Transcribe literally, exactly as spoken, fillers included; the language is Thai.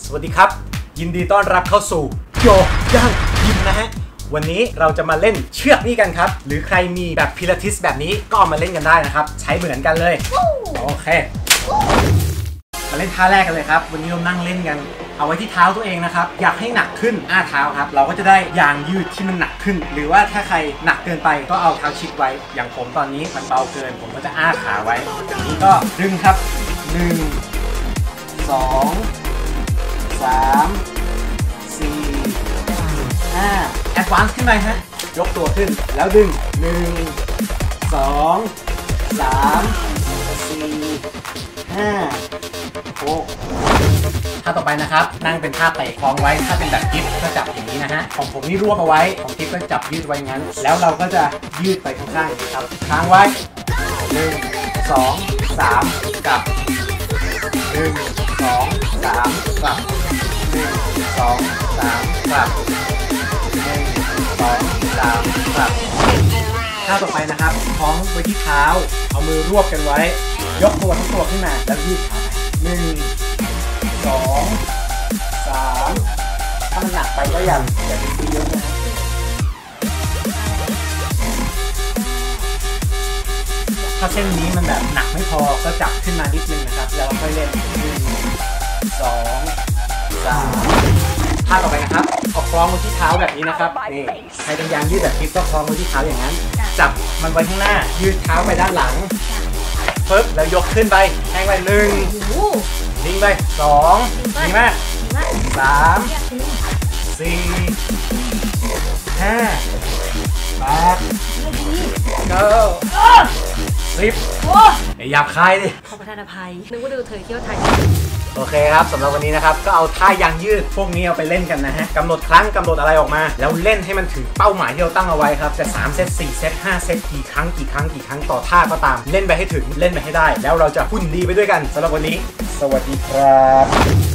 สวัสดีครับยินดีต้อนรับเข้าสู่โยย่างยิมนะฮะวันนี้เราจะมาเล่นเชือกนี่กันครับหรือใครมีแบบพิลาทิสแบบนี้ก็เอามาเล่นกันได้นะครับใช้เหมือนกันเลยโอเคมาเล่นท่าแรกกันเลยครับวันนี้เรานั่งเล่นกันเอาไว้ที่เท้าตัวเองนะครับอยากให้หนักขึ้นอ้าเท้าครับเราก็จะได้ยางยืดที่มันหนักขึ้นหรือว่าถ้าใครหนักเกินไปก็เอาเท้าชิดไว้อย่างผมตอนนี้มันเบาเกินผมก็จะอ้าขาไว้อย่างนี้ก็ดึงครับหนึ่งสองสามสี่ห้าแอดวานซ์ขึ้นไปฮะยกตัวขึ้นแล้วดึงหนึ่งสองสามสี่ห้าหกท่าต่อไปนะครับนั่งเป็นท่าเตะคล้องไว้ถ้าเป็นแบบกิฟก็จับอย่างนี้นะฮะของผมนี่รวบเอาไว้ของกิฟก็จับยืดไว้งั้นแล้วเราก็จะยืดไปข้างๆครับค้างไว้หนึ่งสองสามกลับหนึ่งสองสามกลับหนึ่งสองสามกลับหนึ่งสองสามกลับท่าต่อไปนะครับคล้องไว้ที่เท้าเอามือรวบกันไว้ยกตัวทั้งตัวขึ้นมาแล้วยืดขาหนึ่งสองสามถ้ามันหนักไปก็อย่าอย่าดึงเยอะนะถ้าเส้นนี้มันแบบหนักไม่พอก็จับขึ้นมานิดนึงนะครับแล้วค่อยเล่นหนึ่งสองสามท่าต่อไปนะครับเอาคล้องไว้ที่เท้าแบบนี้นะครับนี่ใครเป็นยางยืดแบบคลิปก็คล้องไว้ที่เท้าอย่างนั้นจับมันไว้ข้างหน้ายืดเท้าไปด้านหลังปึ๊บแล้วยกขึ้นไปแทงไปหนึ่งนิ่งไปสองดีมากสามสี่ห้าแปดเก้าสิบหยาบคายดิขอประทานอภัยนึกว่าดูเธอเที่ยวไทยโอเคครับสำหรับวันนี้นะครับก็เอาท่ายางยืดพวกนี้เอาไปเล่นกันนะฮะกำหนดครั้งกำหนดอะไรออกมาแล้วเล่นให้มันถึงเป้าหมายที่เราตั้งเอาไว้ครับจะสามเซตสี่เซตห้าเซตกี่ครั้งกี่ครั้งกี่ครั้งต่อท่าก็ตามเล่นไปให้ถึงเล่นไปให้ได้แล้วเราจะหุ่นดีไปด้วยกันสำหรับวันนี้สวัสดีครับ